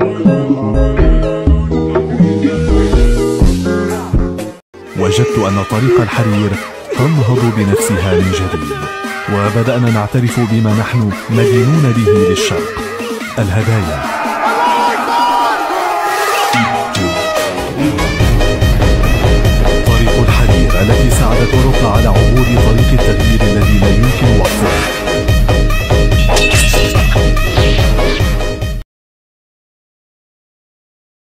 وجدت أن طريق الحرير تنهض بنفسها من جديد، وبدأنا نعترف بما نحن مدينون به للشرق: الهدايا.